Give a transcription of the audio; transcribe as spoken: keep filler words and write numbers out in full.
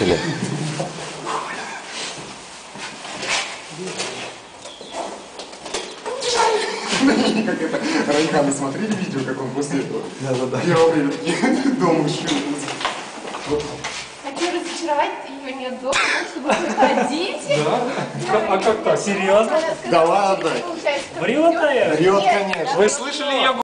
Поехали. Как это, Райхана, смотрели видео, как он после этого? Да, да, да. Первое время дома ушел. Хочу разочаровать, ее нет дома, чтобы выходить. Да? А как так? Серьезно? Да ладно. Врет, наверное? Врет, Нет, конечно. Вы слышали ее